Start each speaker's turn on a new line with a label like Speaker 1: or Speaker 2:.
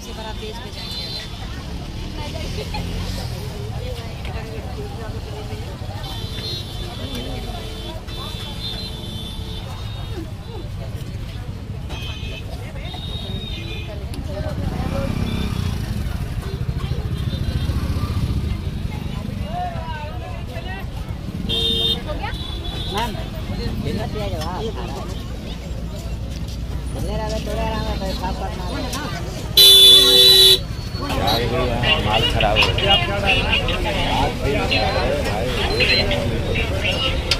Speaker 1: से बार आप बेच पे जाएंगे।
Speaker 2: मैम बिना दिया जवाब ले रहा थोड़ा रहा है साफ करना
Speaker 3: माल खराब हो गया भाई।